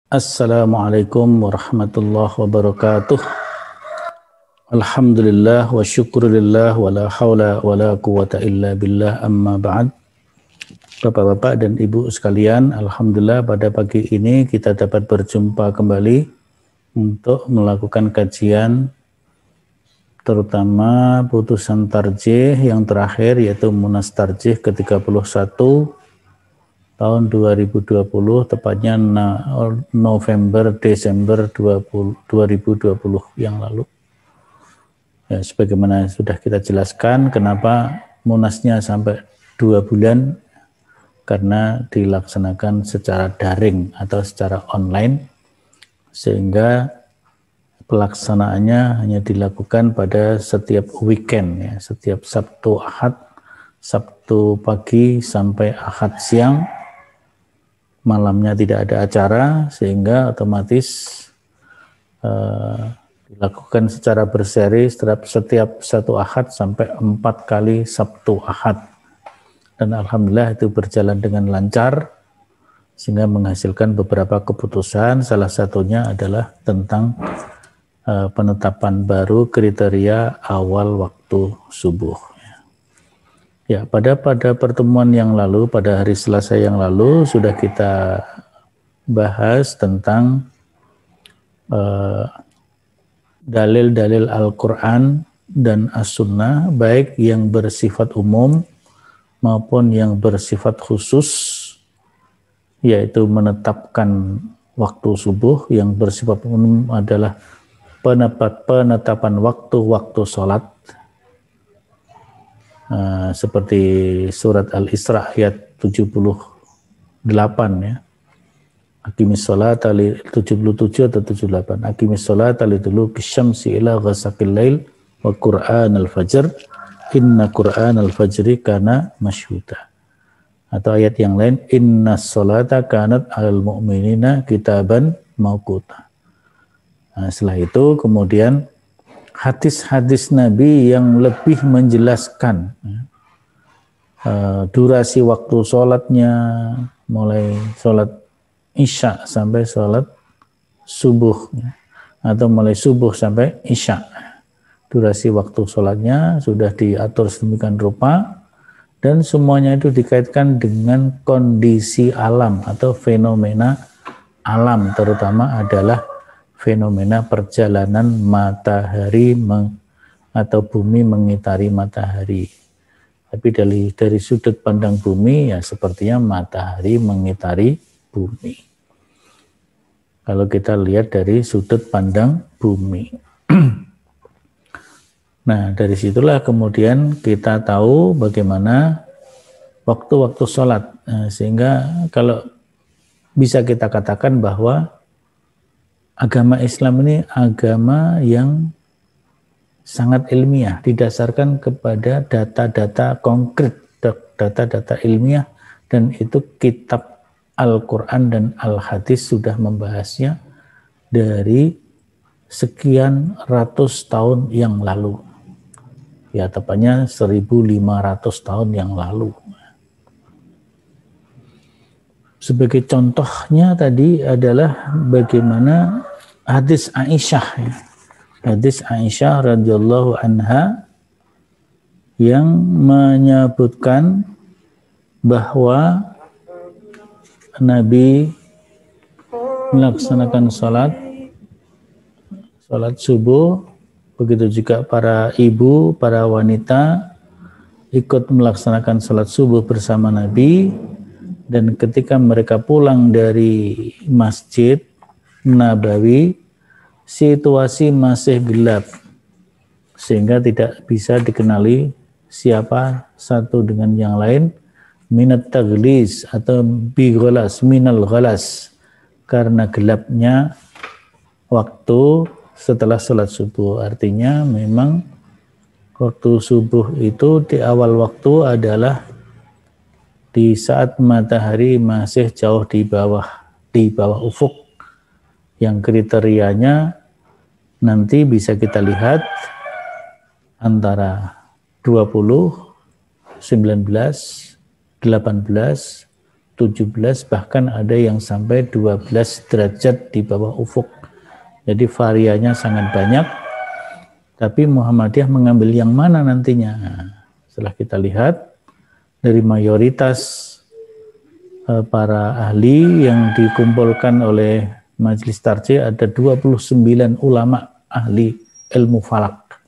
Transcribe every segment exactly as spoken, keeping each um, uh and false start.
Assalamualaikum warahmatullahi wabarakatuh. Alhamdulillah wa syukurillah wa la hawla wa la quwata illa billah, amma ba'd. Bapak-bapak dan ibu sekalian, alhamdulillah pada pagi ini kita dapat berjumpa kembali untuk melakukan kajian terutama putusan tarjih yang terakhir, yaitu Munas Tarjih ke tiga puluh satu tahun dua ribu dua puluh, tepatnya November Desember dua ribu dua puluh yang lalu. Ya, sebagaimana sudah kita jelaskan, kenapa munasnya sampai dua bulan, karena dilaksanakan secara daring atau secara online, sehingga pelaksanaannya hanya dilakukan pada setiap weekend, ya, setiap Sabtu Ahad, Sabtu pagi sampai Ahad siang. Malamnya tidak ada acara, sehingga otomatis uh, dilakukan secara berseri setiap, setiap satu Ahad sampai empat kali Sabtu Ahad. Dan alhamdulillah itu berjalan dengan lancar, sehingga menghasilkan beberapa keputusan. Salah satunya adalah tentang uh, penetapan baru kriteria awal waktu subuh. Ya, pada pada pertemuan yang lalu, pada hari Selasa yang lalu, sudah kita bahas tentang dalil-dalil uh, Al-Quran dan As-Sunnah, baik yang bersifat umum maupun yang bersifat khusus, yaitu menetapkan waktu subuh. Yang bersifat umum adalah penetapan waktu-waktu sholat, Uh, seperti surat Al-Isra ayat tujuh puluh delapan, ya. Aqimis sholata li tujuh puluh tujuh atau tujuh puluh delapan. Aqimis sholata li duluki syamsi ila ghasaqil lail wa Qur'an al-fajr inna Qur'an al-fajri kana masyhuda. Atau ayat yang lain, inna sholata kanat alal mu'minina kitaban mawquta. Nah, setelah itu kemudian hadis-hadis Nabi yang lebih menjelaskan uh, durasi waktu sholatnya, mulai sholat isya sampai sholat subuh, ya, atau mulai subuh sampai isya. Durasi waktu sholatnya sudah diatur sedemikian rupa, dan semuanya itu dikaitkan dengan kondisi alam atau fenomena alam, terutama adalah fenomena perjalanan matahari meng, atau bumi mengitari matahari. Tapi dari dari sudut pandang bumi, ya sepertinya matahari mengitari bumi. Kalau kita lihat dari sudut pandang bumi. Nah, dari situlah kemudian kita tahu bagaimana waktu-waktu sholat. Nah, sehingga kalau bisa kita katakan bahwa agama Islam ini agama yang sangat ilmiah, didasarkan kepada data-data konkret, data-data ilmiah, dan itu kitab Al-Quran dan Al-Hadis sudah membahasnya dari sekian ratus tahun yang lalu. Ya, tepatnya seribu lima ratus tahun yang lalu. Sebagai contohnya tadi adalah bagaimana hadis Aisyah, ya. Hadis Aisyah radhiyallahu anha yang menyebutkan bahwa Nabi melaksanakan salat salat subuh, begitu juga para ibu, para wanita ikut melaksanakan salat subuh bersama Nabi. Dan ketika mereka pulang dari Masjid Nabawi, situasi masih gelap, sehingga tidak bisa dikenali siapa satu dengan yang lain. Minat taglis atau bigholas, minal ghalas, karena gelapnya waktu setelah sholat subuh. Artinya memang waktu subuh itu di awal waktu adalah di saat matahari masih jauh di bawah di bawah ufuk, yang kriterianya nanti bisa kita lihat antara dua puluh, sembilan belas, delapan belas, tujuh belas, bahkan ada yang sampai dua belas derajat di bawah ufuk. Jadi varianya sangat banyak. Tapi Muhammadiyah mengambil yang mana nantinya? Nah, setelah kita lihat dari mayoritas eh, para ahli yang dikumpulkan oleh Majelis Tarjih, ada dua puluh sembilan ulama ahli ilmu falak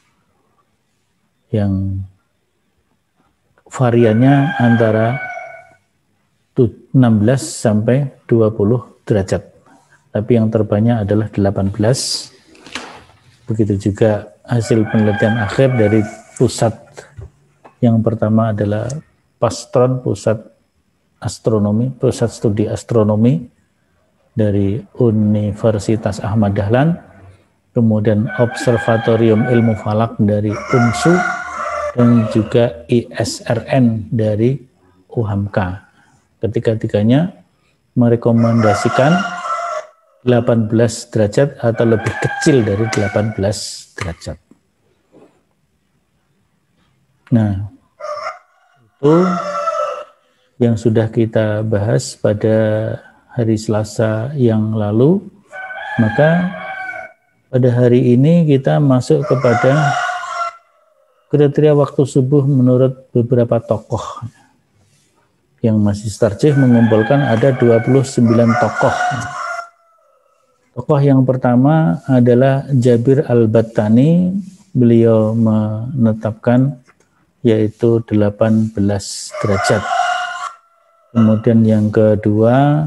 yang variannya antara enam belas sampai dua puluh derajat. Tapi yang terbanyak adalah delapan belas. Begitu juga hasil penelitian akhir dari pusat yang pertama adalah Pastron, pusat astronomi, pusat studi astronomi dari Universitas Ahmad Dahlan, kemudian Observatorium Ilmu Falak dari U N S U, dan juga I S R N dari U H A M K. Ketiga-tiganya merekomendasikan delapan belas derajat atau lebih kecil dari delapan belas derajat. Nah, itu yang sudah kita bahas pada hari Selasa yang lalu. Maka pada hari ini kita masuk kepada kriteria waktu subuh menurut beberapa tokoh. Yang Majelis Tarjih mengumpulkan ada dua puluh sembilan tokoh. Tokoh yang pertama adalah Jabir Al-Battani. Beliau menetapkan yaitu delapan belas derajat. Kemudian yang kedua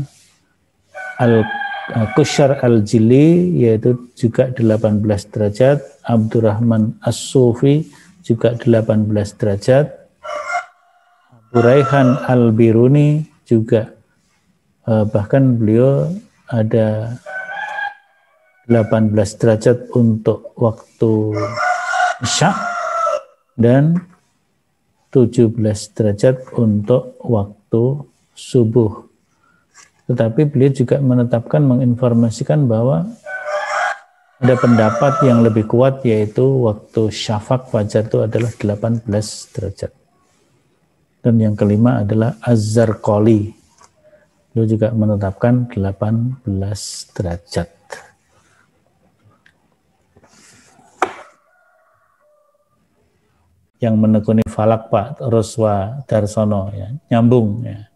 Al-Qushar Al-Jili, yaitu juga delapan belas derajat. Abdurrahman As-Sufi juga delapan belas derajat. Raihan Al-Biruni juga eh, bahkan beliau ada delapan belas derajat untuk waktu Isya dan tujuh belas derajat untuk waktu subuh. Tetapi beliau juga menetapkan, menginformasikan bahwa ada pendapat yang lebih kuat, yaitu waktu syafaq fajar itu adalah delapan belas derajat. Dan yang kelima adalah Az-Zarqali. Beliau juga menetapkan delapan belas derajat. Yang menekuni falak Pak Roswa Darsono, ya, nyambung. Ya.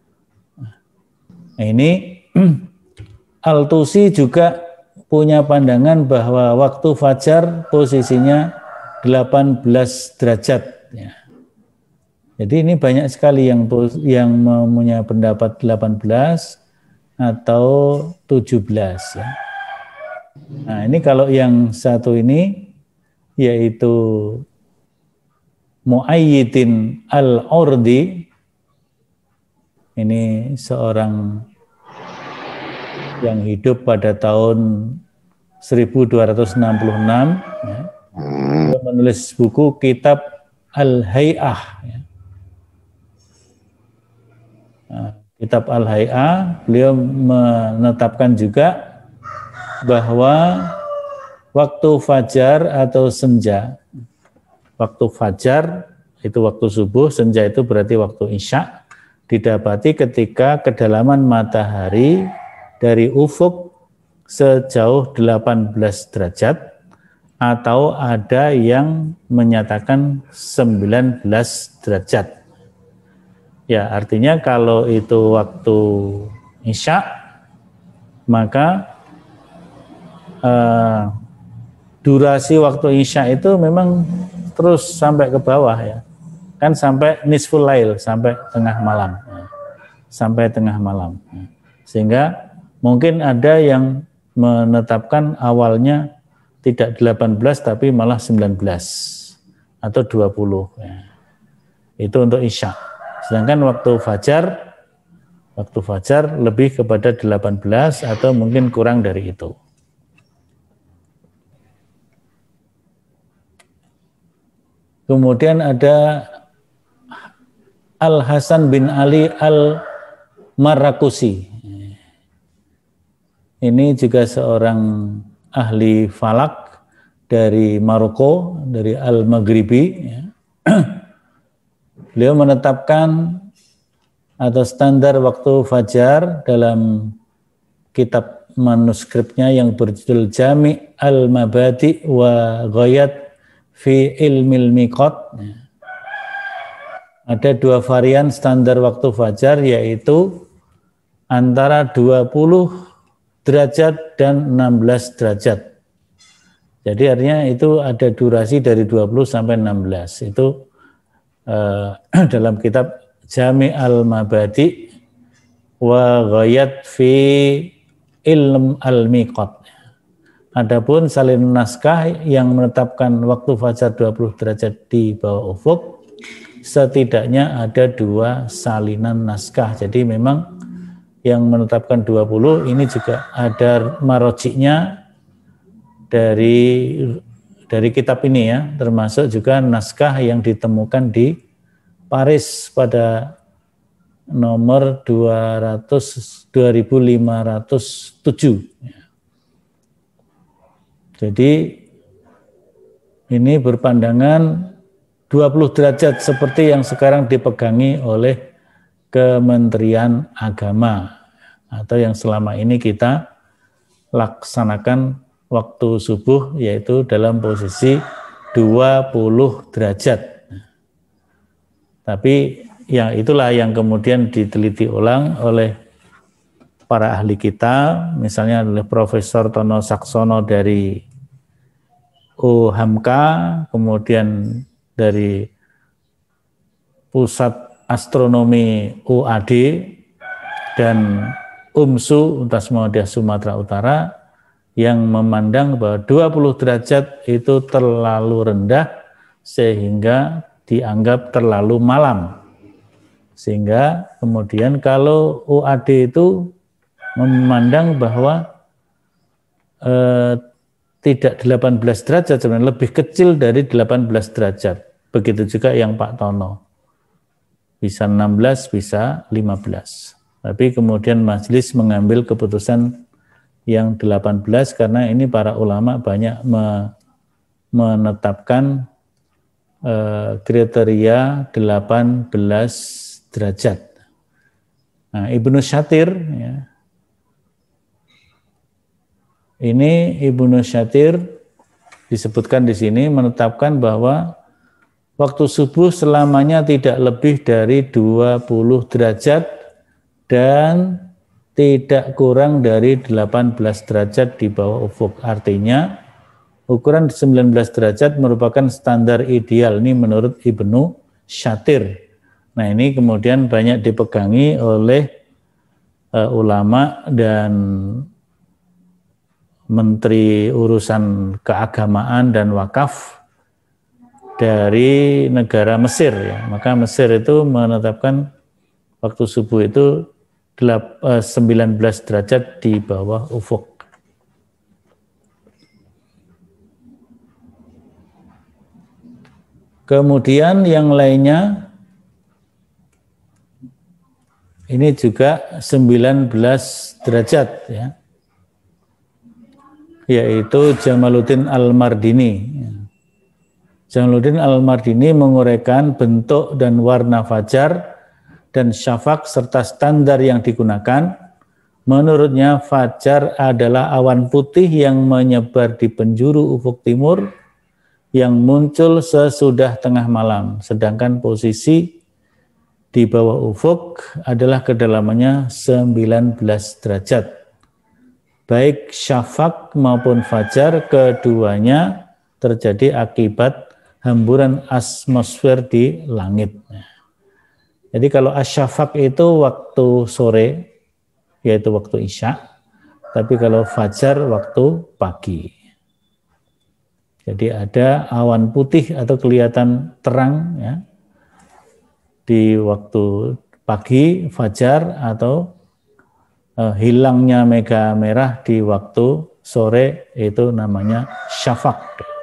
Nah, ini Al-Tusi juga punya pandangan bahwa waktu fajar posisinya delapan belas derajat. Ya. Jadi ini banyak sekali yang yang mempunyai pendapat delapan belas atau tujuh belas. Ya. Nah ini kalau yang satu ini yaitu Mu'ayyidin Al-Urdi, ini seorang yang hidup pada tahun seribu dua ratus enam puluh enam, ya. Dia menulis buku Kitab Al-Hay'ah. Ya. Nah, Kitab Al-Hay'ah, beliau menetapkan juga bahwa waktu fajar atau senja, waktu fajar itu waktu subuh, senja itu berarti waktu isya, didapati ketika kedalaman matahari dari ufuk sejauh delapan belas derajat, atau ada yang menyatakan sembilan belas derajat. Ya, artinya kalau itu waktu isya, maka eh, durasi waktu isya itu memang terus sampai ke bawah, ya. Kan sampai nisful lail, sampai tengah malam. Ya. Sampai tengah malam. Ya. Sehingga mungkin ada yang menetapkan awalnya tidak delapan belas tapi malah sembilan belas atau dua puluh. Ya. Itu untuk isya. Sedangkan waktu fajar, waktu fajar lebih kepada delapan belas atau mungkin kurang dari itu. Kemudian ada Al-Hasan bin Ali Al-Marrakusi. Ini juga seorang ahli falak dari Maroko, dari Al-Maghribi. Ya. Beliau menetapkan atau standar waktu fajar dalam kitab manuskripnya yang berjudul Jami' al-Mabadi wa Ghayat fi ilmil miqat. Ada dua varian standar waktu fajar, yaitu antara dua puluh derajat dan enam belas derajat. Jadi artinya itu ada durasi dari dua puluh sampai enam belas. Itu uh, dalam kitab Jami' al-Mabadi wa Ghayat fi ilm al-miqat. Adapun salinan naskah yang menetapkan waktu fajar dua puluh derajat di bawah ufuk, setidaknya ada dua salinan naskah. Jadi memang yang menetapkan dua puluh ini juga ada marojiknya dari dari kitab ini ya, termasuk juga naskah yang ditemukan di Paris pada nomor dua ribu lima ratus tujuh. Jadi ini berpandangan dua puluh derajat seperti yang sekarang dipegangi oleh Kementerian Agama atau yang selama ini kita laksanakan waktu subuh, yaitu dalam posisi dua puluh derajat. Tapi ya itulah yang kemudian diteliti ulang oleh para ahli kita, misalnya oleh Profesor Tono Saksono dari U H A M K, kemudian dari Pusat Astronomi U A D dan U M S U Universitas Muhammadiyah Sumatera Utara, yang memandang bahwa dua puluh derajat itu terlalu rendah sehingga dianggap terlalu malam. Sehingga kemudian kalau U A D itu memandang bahwa eh, tidak delapan belas derajat, sebenarnya lebih kecil dari delapan belas derajat. Begitu juga yang Pak Tono. Bisa enam belas, bisa lima belas. Tapi kemudian majelis mengambil keputusan yang delapan belas karena ini para ulama banyak me, menetapkan eh, kriteria delapan belas derajat. Nah, Ibnu Syatir ya, ini Ibnu Syatir disebutkan di sini menetapkan bahwa waktu subuh selamanya tidak lebih dari dua puluh derajat dan tidak kurang dari delapan belas derajat di bawah ufuk. Artinya ukuran sembilan belas derajat merupakan standar ideal, ini menurut Ibnu Syatir. Nah, ini kemudian banyak dipegangi oleh uh, ulama dan menteri urusan keagamaan dan wakaf dari negara Mesir ya. Maka Mesir itu menetapkan waktu subuh itu sembilan belas derajat di bawah ufuk. Kemudian yang lainnya ini juga sembilan belas derajat ya, yaitu Jamaluddin Al-Mardini. Jamaluddin Al-Mardini menguraikan bentuk dan warna fajar dan syafaq serta standar yang digunakan. Menurutnya fajar adalah awan putih yang menyebar di penjuru ufuk timur yang muncul sesudah tengah malam, sedangkan posisi di bawah ufuk adalah kedalamannya sembilan belas derajat. Baik syafaq maupun fajar keduanya terjadi akibat hamburan atmosfer di langit. Jadi kalau asyafaq itu waktu sore, yaitu waktu isya, tapi kalau fajar waktu pagi. Jadi ada awan putih atau kelihatan terang ya, di waktu pagi, fajar, atau eh, hilangnya mega merah di waktu sore, itu namanya syafaq.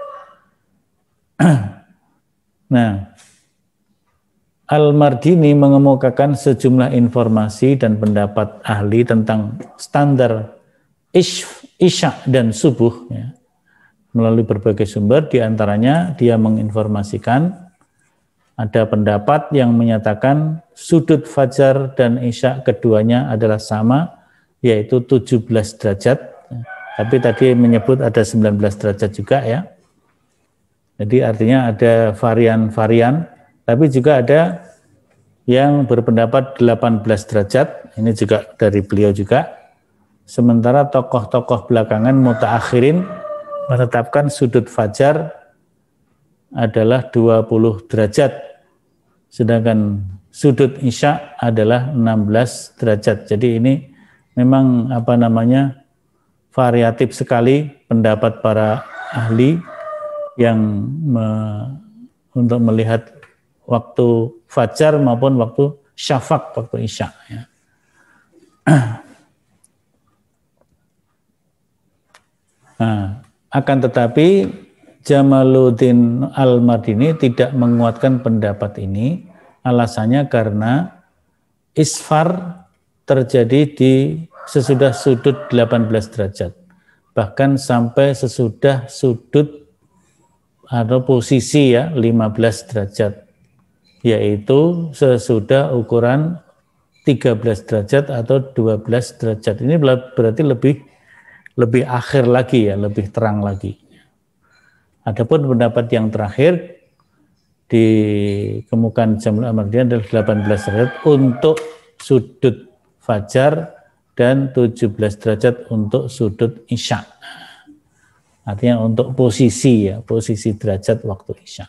Nah, Al-Mardini mengemukakan sejumlah informasi dan pendapat ahli tentang standar isya dan subuh ya, melalui berbagai sumber. Di antaranya dia menginformasikan Ada pendapat yang menyatakan sudut fajar dan isya keduanya adalah sama, yaitu tujuh belas derajat. Tapi tadi menyebut ada sembilan belas derajat juga ya. Jadi artinya ada varian-varian, tapi juga ada yang berpendapat delapan belas derajat. Ini juga dari beliau juga. Sementara tokoh-tokoh belakangan mutaakhirin menetapkan sudut fajar adalah dua puluh derajat, sedangkan sudut isya adalah enam belas derajat. Jadi ini memang apa namanya variatif sekali pendapat para ahli yang me, untuk melihat waktu fajar maupun waktu syafaq, waktu isya. Ya. Nah, akan tetapi Jamaluddin Al-Madini tidak menguatkan pendapat ini. Alasannya karena isfar terjadi di sesudah sudut delapan belas derajat. Bahkan sampai sesudah sudut atau posisi ya lima belas derajat. Yaitu sesudah ukuran tiga belas derajat atau dua belas derajat. Ini berarti lebih lebih akhir lagi ya, lebih terang lagi. Adapun pendapat yang terakhir dikemukakan Jamul Al-Madini adalah delapan belas derajat untuk sudut fajar dan tujuh belas derajat untuk sudut isya. Artinya untuk posisi ya, posisi derajat waktu isya.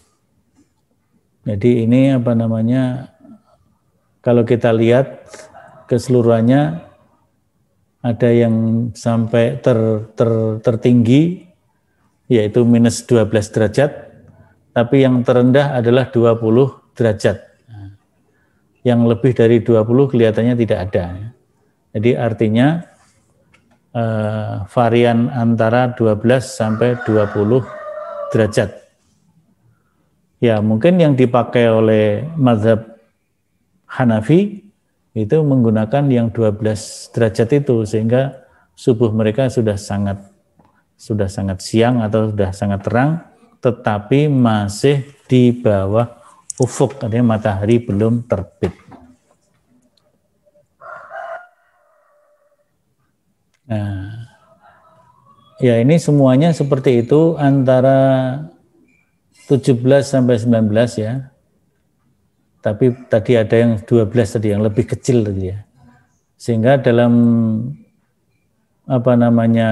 Jadi ini apa namanya, kalau kita lihat keseluruhannya ada yang sampai ter, ter, tertinggi yaitu minus dua belas derajat, tapi yang terendah adalah dua puluh derajat. Yang lebih dari dua puluh kelihatannya tidak ada. Jadi artinya eh, varian antara dua belas sampai dua puluh derajat. Ya mungkin yang dipakai oleh mazhab Hanafi itu menggunakan yang dua belas derajat itu, sehingga subuh mereka sudah sangat sudah sangat siang atau sudah sangat terang, tetapi masih di bawah ufuk, artinya matahari belum terbit. Nah, ya ini semuanya seperti itu antara tujuh belas sampai sembilan belas ya. Tapi tadi ada yang dua belas tadi, yang lebih kecil tadi ya. Sehingga dalam apa namanya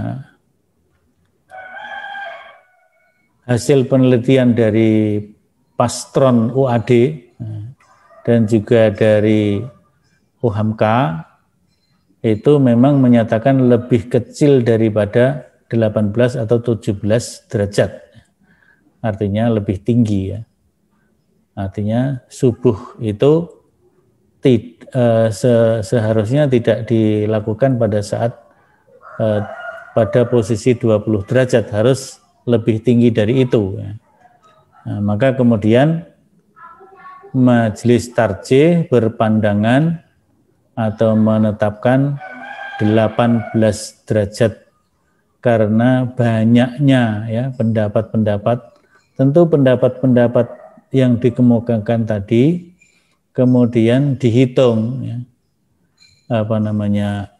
hasil penelitian dari Pastron U A D dan juga dari U H A M K itu memang menyatakan lebih kecil daripada delapan belas atau tujuh belas derajat. Artinya lebih tinggi ya. Artinya subuh itu tid, eh, se, seharusnya tidak dilakukan pada saat eh, pada posisi dua puluh derajat, harus lebih tinggi dari itu. Ya. Nah, maka kemudian Majelis Tarjih berpandangan atau menetapkan delapan belas derajat karena banyaknya ya pendapat-pendapat, tentu pendapat-pendapat yang dikemukakan tadi kemudian dihitung ya, apa namanya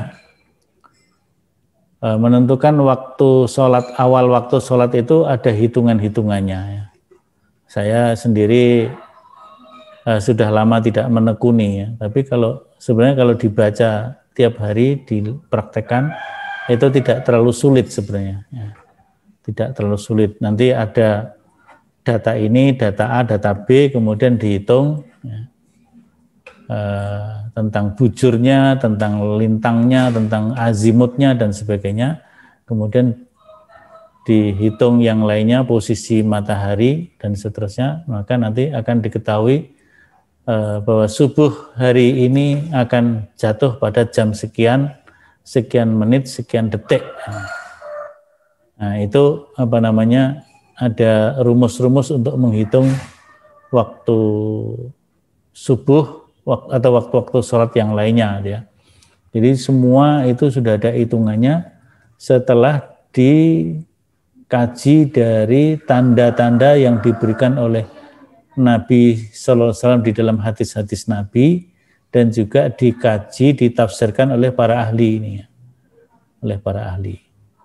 menentukan waktu sholat, awal waktu sholat itu ada hitungan-hitungannya ya. Saya sendiri uh, sudah lama tidak menekuni ya, tapi kalau sebenarnya kalau dibaca tiap hari dipraktekkan itu tidak terlalu sulit sebenarnya ya. Tidak terlalu sulit, nanti ada data ini, data A, data B, kemudian dihitung ya, eh, tentang bujurnya, tentang lintangnya, tentang azimutnya, dan sebagainya. Kemudian dihitung yang lainnya, posisi matahari, dan seterusnya. Maka nanti akan diketahui eh, bahwa subuh hari ini akan jatuh pada jam sekian, sekian menit, sekian detik. Nah, itu apa namanya, ada rumus-rumus untuk menghitung waktu subuh atau waktu-waktu sholat yang lainnya ya. Jadi semua itu sudah ada hitungannya setelah dikaji dari tanda-tanda yang diberikan oleh Nabi Sallallahu Alaihi Wasallam di dalam hadis-hadis Nabi, dan juga dikaji, ditafsirkan oleh para ahli ini ya. Oleh para ahli.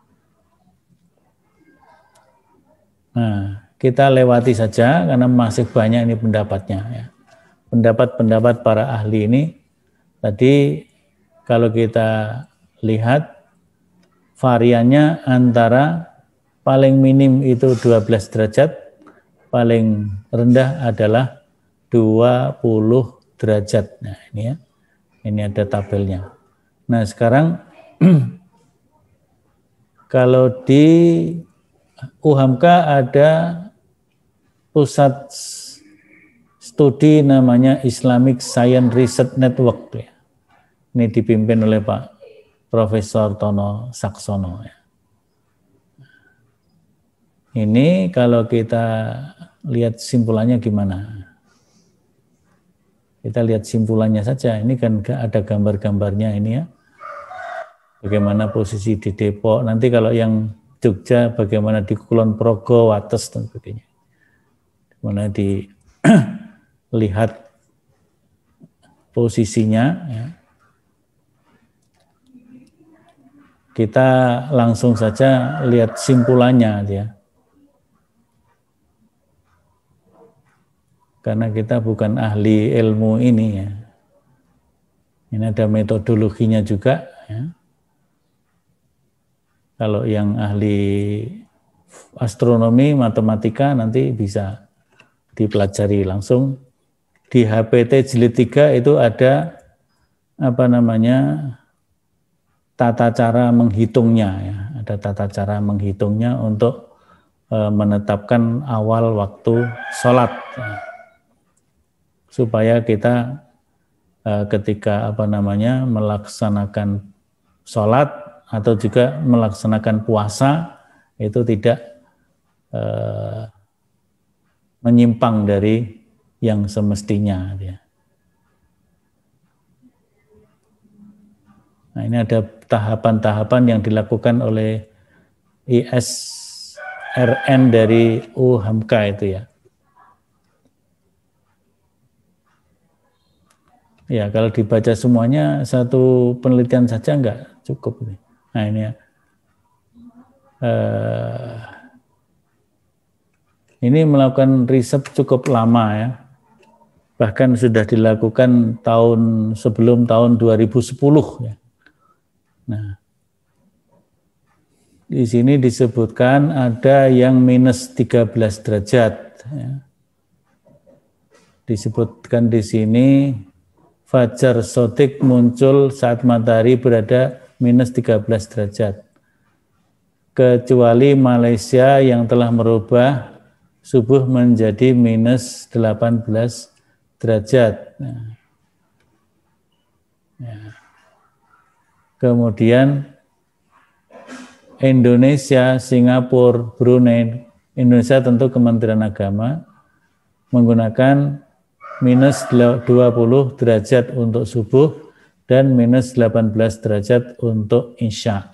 Nah, kita lewati saja karena masih banyak ini pendapatnya ya. Pendapat-pendapat para ahli ini tadi kalau kita lihat variannya antara paling minim itu dua belas derajat, paling rendah adalah dua puluh derajat. Nah, ini ya. Ini ada tabelnya. Nah, sekarang kalau di U H A M K ada pusat studi namanya Islamic Science Research Network ya. Ini dipimpin oleh Pak Profesor Tono Saksono ya. Ini kalau kita lihat simpulannya gimana? Kita lihat simpulannya saja. Ini kan ada gambar-gambarnya ini ya. Bagaimana posisi di Depok. Nanti kalau yang Jogja bagaimana di Kulon Progo, Wates dan sebagainya. Bagaimana dilihat posisinya ya. Kita langsung saja lihat simpulannya ya. Karena kita bukan ahli ilmu ini ya. Ini ada metodologinya juga ya. Kalau yang ahli astronomi, matematika nanti bisa dipelajari langsung. Di H P T jilid tiga itu ada apa namanya tata cara menghitungnya ya. Ada tata cara menghitungnya untuk e, menetapkan awal waktu sholat ya. Supaya kita e, ketika apa namanya melaksanakan sholat atau juga melaksanakan puasa itu tidak eh, menyimpang dari yang semestinya. Ya. Nah, ini ada tahapan-tahapan yang dilakukan oleh I S R N dari U H A M K itu ya. Ya, kalau dibaca semuanya satu penelitian saja enggak cukup nih. Nah ini ya. Uh, ini melakukan riset cukup lama ya. Bahkan sudah dilakukan tahun sebelum tahun dua ribu sepuluh ya. Nah, di sini disebutkan ada yang minus tiga belas derajat ya. Disebutkan di sini fajar sodik muncul saat matahari berada minus tiga belas derajat. Kecuali Malaysia yang telah merubah subuh menjadi minus delapan belas derajat. Nah. Ya. Kemudian Indonesia, Singapura, Brunei, Indonesia tentu Kementerian Agama menggunakan minus dua puluh derajat untuk subuh dan minus delapan belas derajat untuk isya.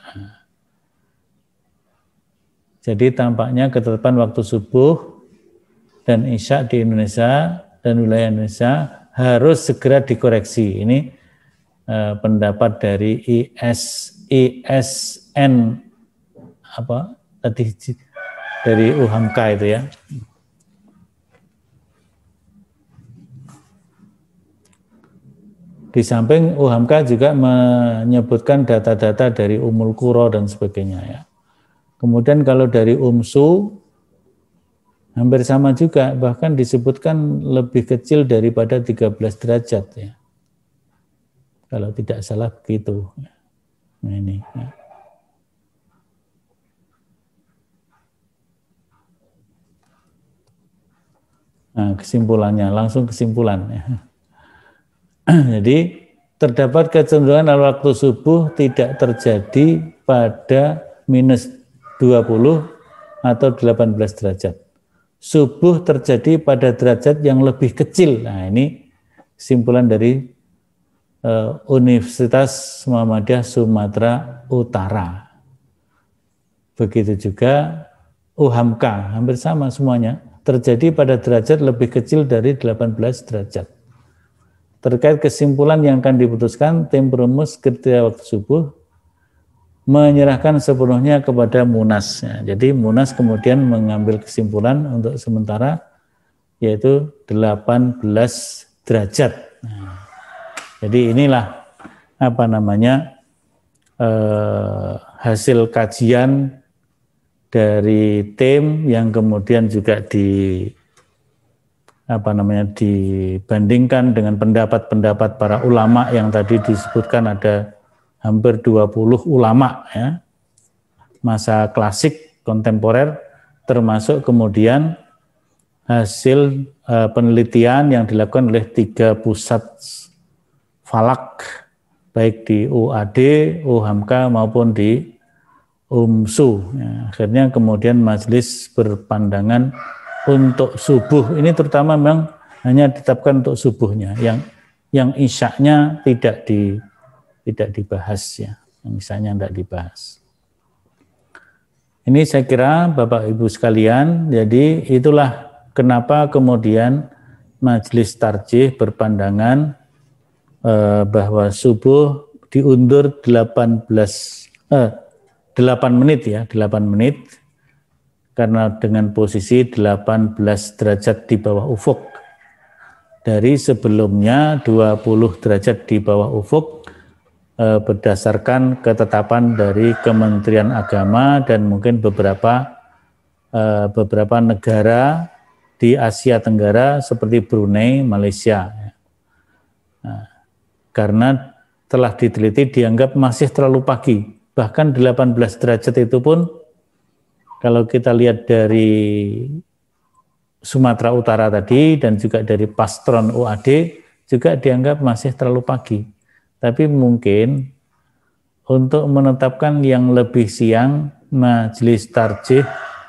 Jadi tampaknya ketetapan waktu subuh dan isya di Indonesia dan wilayah Indonesia harus segera dikoreksi. Ini eh, pendapat dari I S I S N apa tadi dari U H A M K itu ya. Di samping U H A M K juga menyebutkan data-data dari Ummul Qura dan sebagainya ya. Kemudian kalau dari U M S U hampir sama juga, bahkan disebutkan lebih kecil daripada tiga belas derajat ya. Kalau tidak salah begitu. Nah ini ya. Nah, kesimpulannya, langsung kesimpulan ya. Jadi terdapat kecenderungan waktu subuh tidak terjadi pada minus dua puluh atau delapan belas derajat. Subuh terjadi pada derajat yang lebih kecil. Nah ini kesimpulan dari uh, Universitas Muhammadiyah Sumatera Utara. Begitu juga U H A M K, hampir sama semuanya. terjadi pada derajat lebih kecil dari delapan belas derajat. Terkait kesimpulan yang akan diputuskan, tim perumus ketika waktu subuh menyerahkan sepenuhnya kepada Munas. Ya, jadi Munas kemudian mengambil kesimpulan untuk sementara yaitu delapan belas derajat. Nah, jadi inilah apa namanya eh, hasil kajian dari tim yang kemudian juga di apa namanya dibandingkan dengan pendapat-pendapat para ulama yang tadi disebutkan ada hampir dua puluh ulama ya, masa klasik kontemporer, termasuk kemudian hasil uh, penelitian yang dilakukan oleh tiga pusat falak baik di U A D, U Hamka maupun di U M S U. Ya, akhirnya kemudian majelis berpandangan untuk subuh ini terutama memang hanya ditetapkan untuk subuhnya, yang yang isyaknya tidak di tidak dibahas ya, yang isyaknya tidak dibahas. Ini saya kira Bapak Ibu sekalian, jadi itulah kenapa kemudian majelis tarjih berpandangan eh, bahwa subuh diundur delapan belas eh, delapan menit ya, delapan menit karena dengan posisi delapan belas derajat di bawah ufuk. Dari sebelumnya dua puluh derajat di bawah ufuk eh, berdasarkan ketetapan dari Kementerian Agama dan mungkin beberapa eh, beberapa negara di Asia Tenggara seperti Brunei, Malaysia. Nah, karena telah diteliti dianggap masih terlalu pagi. Bahkan delapan belas derajat itu pun kalau kita lihat dari Sumatera Utara tadi dan juga dari Pastron U A D juga dianggap masih terlalu pagi. Tapi mungkin untuk menetapkan yang lebih siang, majelis tarjih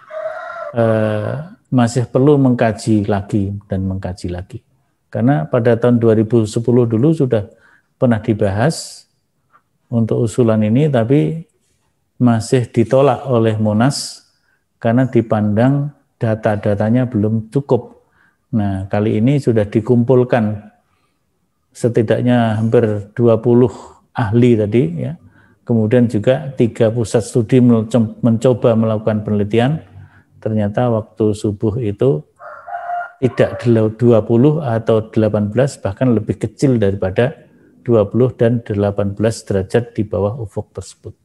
eh, masih perlu mengkaji lagi dan mengkaji lagi. Karena pada tahun dua ribu sepuluh dulu sudah pernah dibahas untuk usulan ini, tapi masih ditolak oleh Munas karena dipandang data-datanya belum cukup. Nah, kali ini sudah dikumpulkan setidaknya hampir dua puluh ahli tadi ya. Kemudian juga tiga pusat studi mencoba melakukan penelitian. Ternyata waktu subuh itu tidak dua puluh atau delapan belas, bahkan lebih kecil daripada dua puluh dan delapan belas derajat di bawah ufuk tersebut.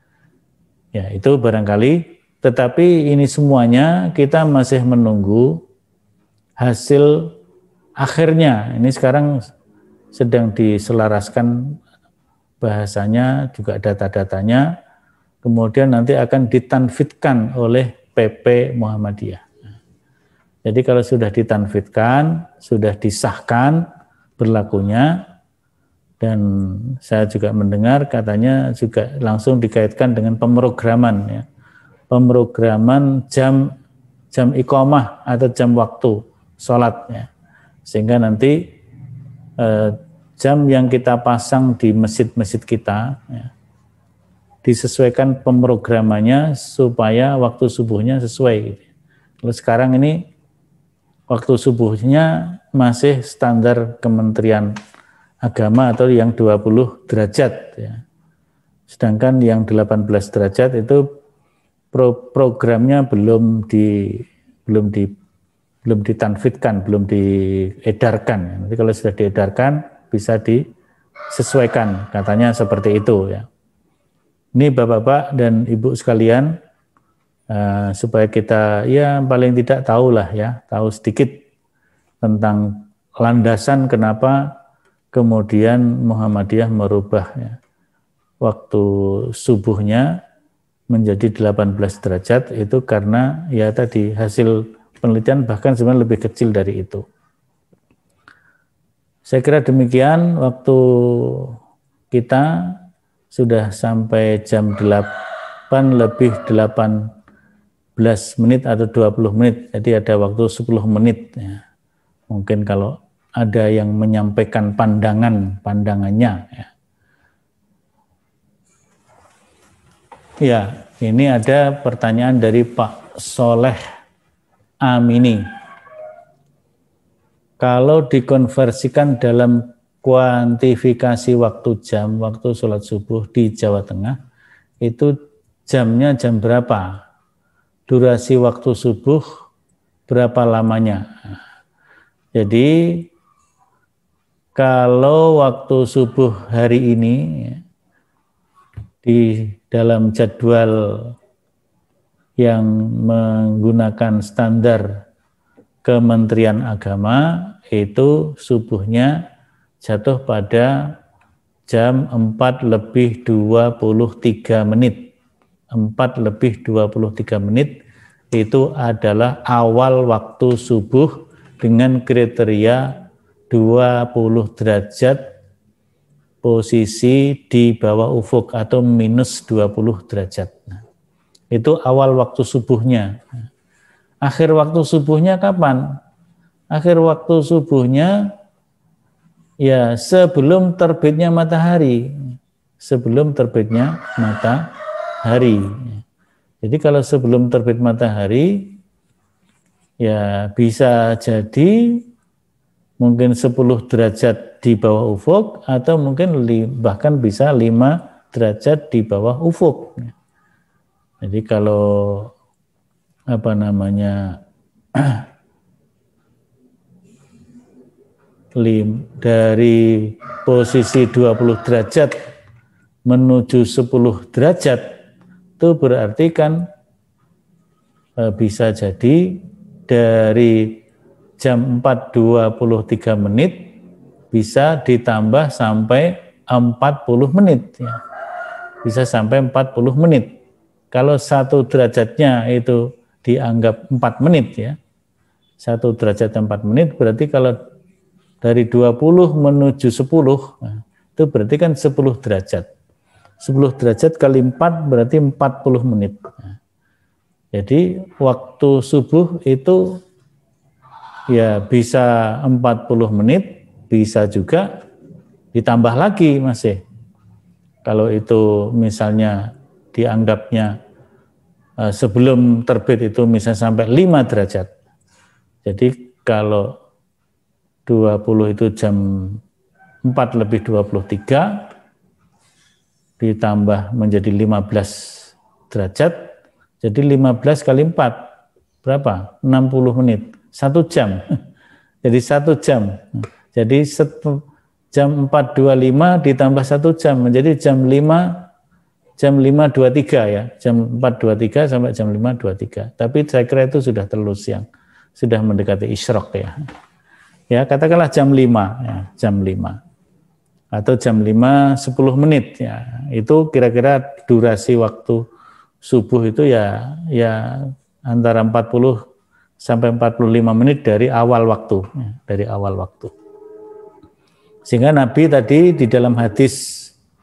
Ya, itu barangkali. Tetapi ini semuanya kita masih menunggu hasil akhirnya. Ini sekarang sedang diselaraskan bahasanya, juga data-datanya. Kemudian nanti akan ditanfidkan oleh P P Muhammadiyah. Jadi kalau sudah ditanfidkan, sudah disahkan berlakunya, dan saya juga mendengar katanya juga langsung dikaitkan dengan pemrograman ya. Pemrograman jam jam iqamah atau jam waktu sholatnya, sehingga nanti eh, jam yang kita pasang di masjid-masjid kita ya, disesuaikan pemrogramannya supaya waktu subuhnya sesuai. Lalu sekarang ini waktu subuhnya masih standar Kementerian Agama atau yang dua puluh derajat ya. Sedangkan yang delapan belas derajat itu Pro, programnya belum di belum di belum ditanfidkan, belum diedarkan. Nanti kalau sudah diedarkan bisa disesuaikan, katanya seperti itu ya. Ini Bapak-bapak dan Ibu sekalian, uh, supaya kita ya paling tidak tahulah ya, tahu sedikit tentang landasan kenapa kemudian Muhammadiyah merubah ya, waktu subuhnya menjadi delapan belas derajat itu karena ya tadi hasil penelitian bahkan sebenarnya lebih kecil dari itu. Saya kira demikian, waktu kita sudah sampai jam delapan lebih delapan belas menit atau dua puluh menit, jadi ada waktu sepuluh menit ya. Mungkin kalau ada yang menyampaikan pandangan pandangannya ya. Ya, ini ada pertanyaan dari Pak Soleh Amini. kalau dikonversikan dalam kuantifikasi waktu jam, waktu sholat subuh di Jawa Tengah, itu jamnya jam berapa? Durasi waktu subuh berapa lamanya? Jadi kalau waktu subuh hari ini di dalam jadwal yang menggunakan standar Kementerian Agama itu subuhnya jatuh pada jam empat lebih dua puluh tiga menit. empat lebih dua puluh tiga menit itu adalah awal waktu subuh dengan kriteria dua puluh derajat posisi di bawah ufuk atau minus dua puluh derajat. Nah, itu awal waktu subuhnya. Akhir waktu subuhnya kapan? Akhir waktu subuhnya ya sebelum terbitnya matahari. Sebelum terbitnya matahari. Jadi kalau sebelum terbit matahari ya bisa jadi mungkin sepuluh derajat di bawah ufuk atau mungkin bahkan bisa lima derajat di bawah ufuk. Jadi kalau apa namanya lim, dari posisi dua puluh derajat menuju sepuluh derajat itu berarti kan e, bisa jadi dari jam empat dua puluh tiga menit bisa ditambah sampai empat puluh menit ya. Bisa sampai empat puluh menit. Kalau satu derajatnya itu dianggap empat menit ya. Satu derajat empat menit berarti kalau dari dua puluh menuju sepuluh nah, itu berarti kan sepuluh derajat. sepuluh derajat kali empat berarti empat puluh menit. Nah, jadi waktu subuh itu ya bisa empat puluh menit, bisa juga ditambah lagi masih. Kalau itu misalnya dianggapnya sebelum terbit itu misalnya sampai lima derajat. Jadi kalau dua puluh itu jam empat lebih dua puluh tiga ditambah menjadi lima belas derajat. Jadi lima belas kali empat berapa? enam puluh menit. Satu jam. Jadi satu jam. Jadi jam empat dua puluh lima ditambah satu jam menjadi jam lima jam lima dua puluh tiga ya, jam empat dua puluh tiga sampai jam lima dua puluh tiga. Tapi saya kira itu sudah terlalu siang, sudah mendekati isyraq ya. Ya katakanlah jam lima, ya, jam lima atau jam lima sepuluh menit ya. Itu kira-kira durasi waktu subuh itu ya ya antara empat puluh sampai empat puluh lima menit dari awal waktu, ya, dari awal waktu. Sehingga Nabi tadi di dalam hadis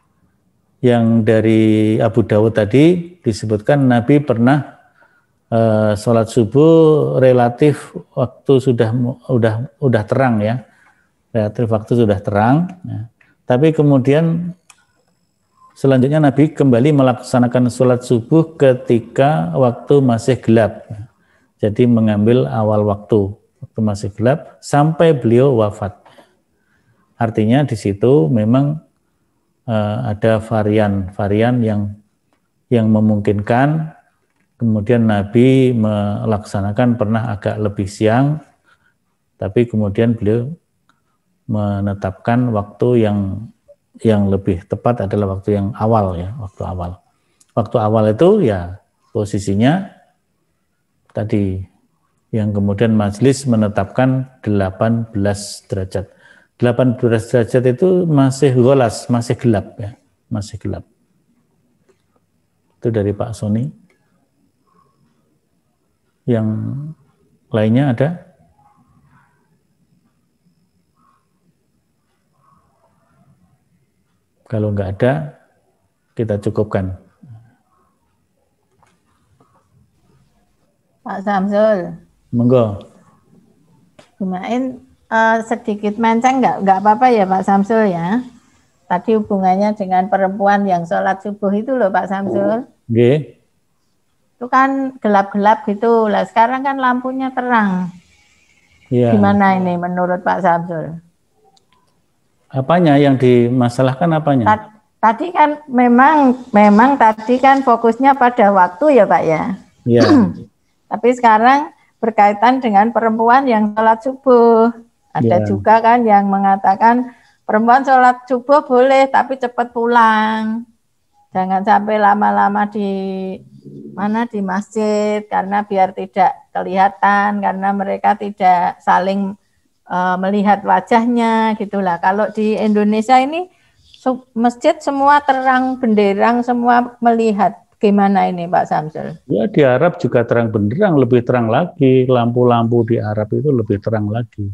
yang dari Abu Dawud tadi disebutkan Nabi pernah uh, sholat subuh relatif waktu sudah udah udah terang ya, relatif waktu sudah terang. Ya. Tapi kemudian selanjutnya Nabi kembali melaksanakan sholat subuh ketika waktu masih gelap. Jadi mengambil awal waktu waktu masih gelap sampai beliau wafat. Artinya di situ memang ada varian-varian yang yang memungkinkan kemudian Nabi melaksanakan pernah agak lebih siang tapi kemudian beliau menetapkan waktu yang yang lebih tepat adalah waktu yang awal ya, waktu awal. Waktu awal itu ya posisinya tadi yang kemudian majelis menetapkan delapan belas derajat. delapan belas derajat itu masih golas, masih gelap ya, masih gelap. Itu dari Pak Soni. Yang lainnya ada? Kalau nggak ada, kita cukupkan. Pak Samsul. Monggo. Gumain Uh, sedikit menceng nggak nggak apa-apa ya Pak Samsul ya. Tadi hubungannya dengan perempuan yang sholat subuh itu loh Pak Samsul. Nggih. Itu kan gelap-gelap gitu. Lah sekarang kan lampunya terang. Ya. Gimana ini menurut Pak Samsul? Apanya yang dimasalahkan apanya? Tadi kan memang memang tadi kan fokusnya pada waktu ya Pak ya. Ya. Tapi sekarang berkaitan dengan perempuan yang sholat subuh. Ada Ya. juga kan yang mengatakan perempuan sholat subuh boleh tapi cepat pulang. Jangan sampai lama-lama di mana di masjid karena biar tidak kelihatan, karena mereka tidak saling uh, melihat wajahnya gitulah. Kalau di Indonesia ini masjid semua terang benderang, semua melihat. Gimana ini Pak Samsul? Ya di Arab juga terang benderang, lebih terang lagi. Lampu-lampu di Arab itu lebih terang lagi.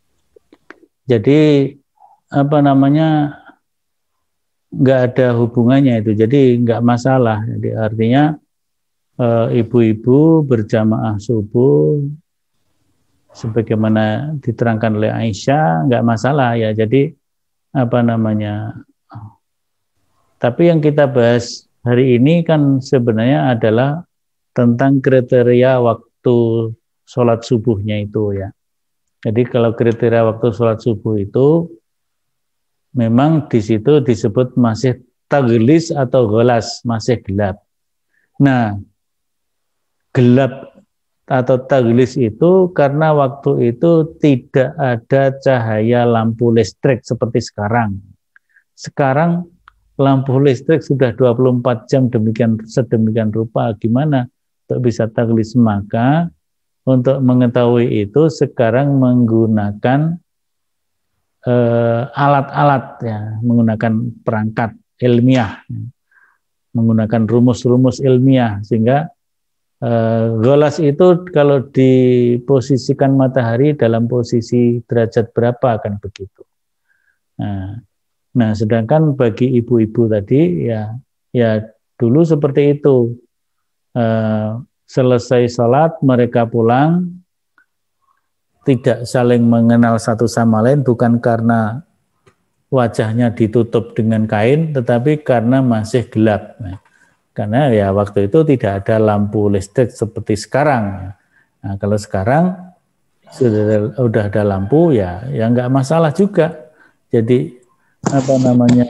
Jadi apa namanya, nggak ada hubungannya itu. Jadi nggak masalah. Jadi artinya e, ibu-ibu berjamaah subuh sebagaimana diterangkan oleh Aisyah, nggak masalah ya. Jadi apa namanya? Tapi yang kita bahas hari ini kan sebenarnya adalah tentang kriteria waktu sholat subuhnya itu ya. Jadi kalau kriteria waktu sholat subuh itu memang di situ disebut masih taglis atau golas, masih gelap. Nah, gelap atau taglis itu karena waktu itu tidak ada cahaya lampu listrik seperti sekarang. Sekarang lampu listrik sudah dua puluh empat jam demikian sedemikian rupa, gimana untuk bisa taglis? Maka untuk mengetahui itu sekarang menggunakan eh, alat-alat ya, menggunakan perangkat ilmiah, ya, menggunakan rumus-rumus ilmiah sehingga eh, golas itu kalau diposisikan matahari dalam posisi derajat berapa kan begitu. Nah, Nah, sedangkan bagi ibu-ibu tadi ya, ya dulu seperti itu. Eh, selesai sholat mereka pulang, tidak saling mengenal satu sama lain, bukan karena wajahnya ditutup dengan kain, tetapi karena masih gelap. Nah, karena ya waktu itu tidak ada lampu listrik seperti sekarang. Nah, kalau sekarang sudah sudah ada lampu ya, ya nggak masalah juga. Jadi apa namanya,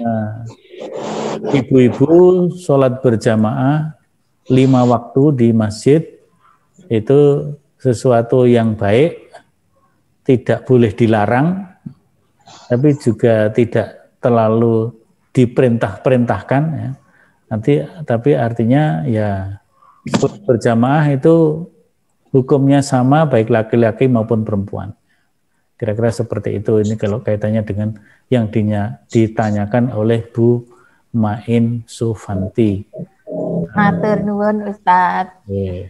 ibu-ibu sholat berjamaah lima waktu di masjid itu sesuatu yang baik, tidak boleh dilarang, tapi juga tidak terlalu diperintah-perintahkan ya. Nanti tapi artinya ya berjamaah itu hukumnya sama baik laki-laki maupun perempuan. Kira-kira seperti itu. Ini kalau kaitannya dengan yang dinya, ditanyakan oleh Bu Main Sufanti. Matur nuwun Ustaz. Oke.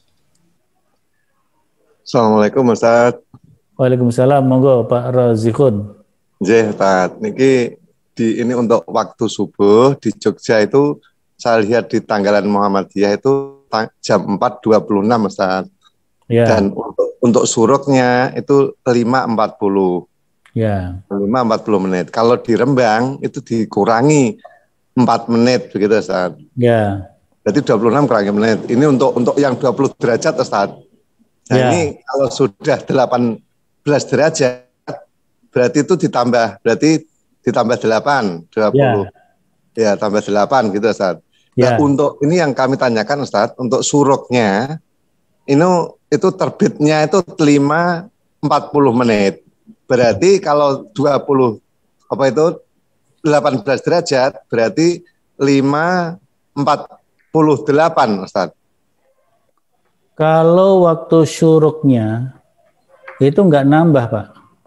Assalamualaikum Ustaz. Waalaikumsalam, monggo Pak Razikun. Nggih Ustaz, niki di ini untuk waktu subuh di Jogja itu saya lihat di tanggalan Muhammadiyah itu jam empat dua puluh enam Ustaz. Ya. Dan untuk untuk suruknya itu lima empat puluh. Ya. lima empat puluh menit. Kalau di Rembang itu dikurangi empat menit begitu Ustaz. Ya. Berarti dua puluh enam kurangi menit. Ini untuk untuk yang dua puluh derajat Ustaz. Nah, ya. Ini kalau sudah delapan belas derajat berarti itu ditambah berarti ditambah delapan, dua puluh. Ya, ya tambah delapan gitu Ustaz. Ya. Nah, untuk ini yang kami tanyakan Ustaz, untuk suruknya ini itu terbitnya itu lima empat puluh menit. Berarti kalau dua puluh apa itu delapan belas derajat berarti lima empat puluh delapan Ustaz. Kalau waktu syuruknya itu enggak nambah, Pak.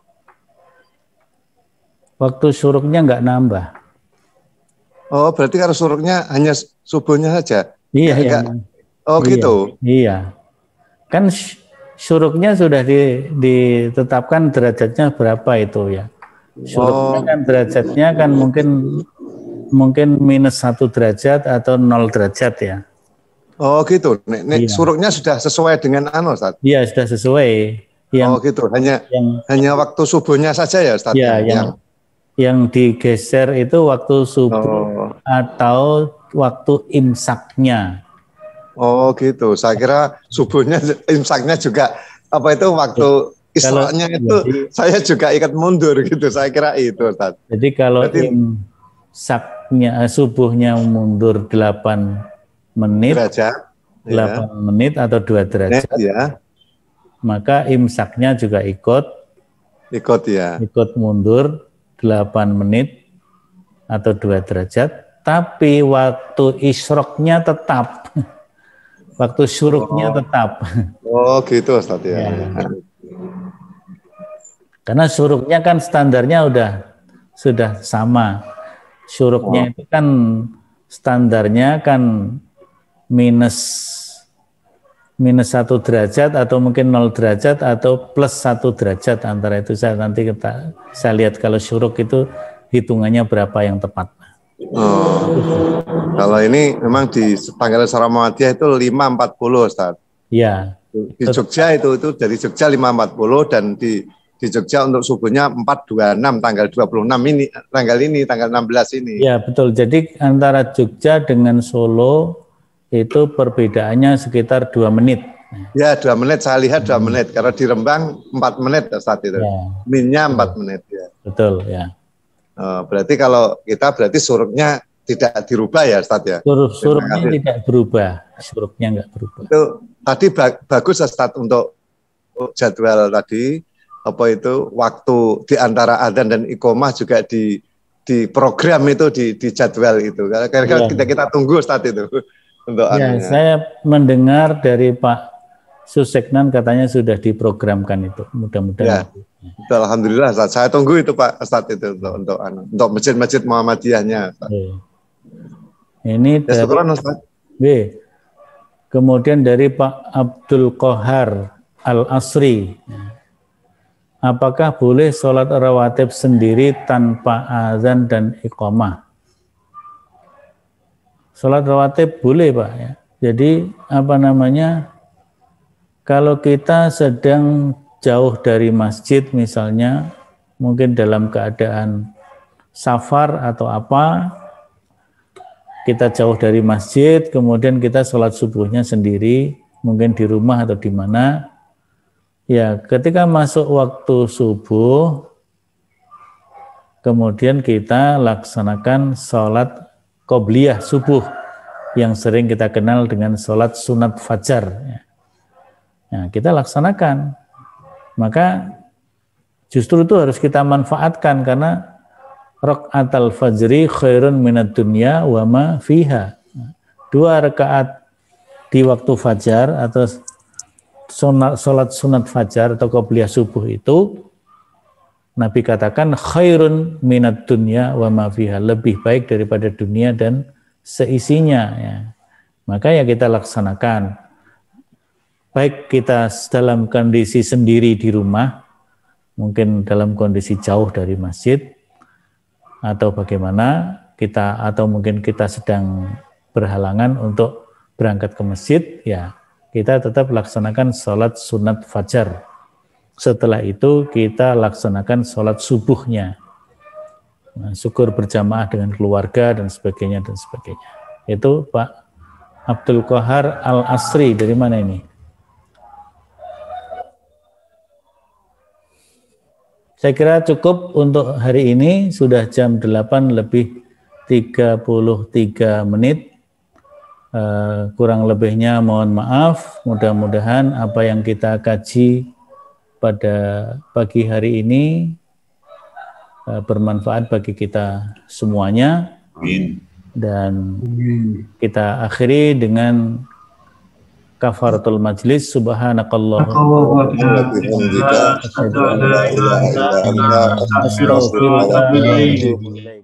Waktu syuruknya enggak nambah. Oh, berarti kalau syuruknya hanya subuhnya saja? Iya, iya. Oh, iya, gitu. Iya. Kan syuruknya sudah ditetapkan derajatnya berapa itu ya. Syuruknya oh. kan derajatnya kan mungkin mungkin minus satu derajat atau nol derajat ya. Oh gitu. Nek, nek iya. Syuruknya sudah sesuai dengan anu Ustaz? Iya sudah sesuai. Yang, oh gitu. Hanya yang, hanya waktu subuhnya saja ya Ustaz? Iya yang, yang yang digeser itu waktu subuh oh. atau waktu imsaknya. Oh gitu, saya kira subuhnya imsaknya juga apa itu waktu Isra-nya itu jadi, saya juga ikut mundur gitu, saya kira itu Ustaz. Jadi kalau Berarti, imsaknya subuhnya mundur delapan menit, derajat, delapan ya. menit atau dua derajat, ya. Maka imsaknya juga ikut ikut ya. Ikut mundur delapan menit atau dua derajat, tapi waktu isyroknya tetap. Waktu syuruknya oh. tetap. Oh, gitu Ustaz ya. Ya. Karena syuruknya kan standarnya udah sudah sama. Syuruknya oh. itu kan standarnya kan minus minus satu derajat atau mungkin nol derajat atau plus satu derajat, antara itu. Saya nanti kita saya lihat kalau syuruk itu hitungannya berapa yang tepat. Oh, kalau ini memang di tanggal Isra Muhammadiyah itu lima empat puluh Ustaz. Iya. Di Jogja itu itu dari Jogja lima empat puluh dan di di Jogja untuk subuhnya empat dua puluh enam tanggal dua puluh enam ini, tanggal ini tanggal enam belas ini. Iya, betul. Jadi antara Jogja dengan Solo itu perbedaannya sekitar dua menit. Ya, dua menit, saya lihat dua menit. Karena di Rembang empat menit saat itu. Ya. Minnya empat menit ya. Betul, ya. Oh, berarti kalau kita berarti suruknya tidak dirubah ya, Ustaz ya? Suruk, suruknya tidak berubah, suruknya enggak berubah. Itu tadi ba bagus Ustaz untuk jadwal tadi, apa itu waktu di antara adzan dan iqomah juga di di program itu di di jadwal itu. Kira-kira ya. kita kita tunggu Ustaz itu. Untuk ya, anunya. Saya mendengar dari Pak Suseknan katanya sudah diprogramkan itu, mudah-mudahan. Ya, alhamdulillah, Ustaz. Saya tunggu itu Pak Ustadz itu untuk untuk anu, untuk masjid-masjid Muhammadiyahnya. Ya. Ini ya, dari syukuran, Ustaz. B. Kemudian dari Pak Abdul Qahar Al-Asri. Apakah boleh sholat rawatib sendiri tanpa azan dan iqamah? Sholat rawatib boleh Pak ya. Jadi apa namanya, kalau kita sedang jauh dari masjid misalnya, mungkin dalam keadaan safar atau apa, kita jauh dari masjid, kemudian kita sholat subuhnya sendiri, mungkin di rumah atau di mana, ya ketika masuk waktu subuh, kemudian kita laksanakan sholat qobliyah subuh, yang sering kita kenal dengan sholat sunat fajar. Nah, kita laksanakan. Maka justru itu harus kita manfaatkan, karena rakaatul fajri khairun minad dunya wa ma fiha. Dua rakaat di waktu fajar atau sunat, sholat sunat fajar atau qobliyah subuh itu Nabi katakan khairun minad dunya wa ma fiha, lebih baik daripada dunia dan seisinya ya. Maka ya kita laksanakan. Baik kita dalam kondisi sendiri di rumah, mungkin dalam kondisi jauh dari masjid, atau bagaimana kita, atau mungkin kita sedang berhalangan untuk berangkat ke masjid, ya kita tetap laksanakan sholat sunat fajar. Setelah itu kita laksanakan sholat subuhnya. Nah, syukur berjamaah dengan keluarga dan sebagainya dan sebagainya. Itu Pak Abdul Qahar Al-Asri, dari mana ini? Saya kira cukup untuk hari ini, sudah jam delapan lebih tiga puluh tiga menit. Uh, kurang lebihnya mohon maaf. Mudah-mudahan apa yang kita kaji pada pagi hari ini uh, bermanfaat bagi kita semuanya. Amin. Dan Amin. Kita akhiri dengan kafaratul majlis. Subhanakallahumma wa bihamdika asyhadu an la ilaha illa anta astaghfiruka wa atubu ilaik.